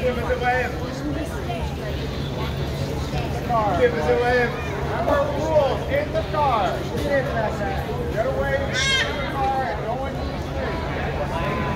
Give us a wave. Give us a wave. Remember rules in the car. Get away in the car and go into the street.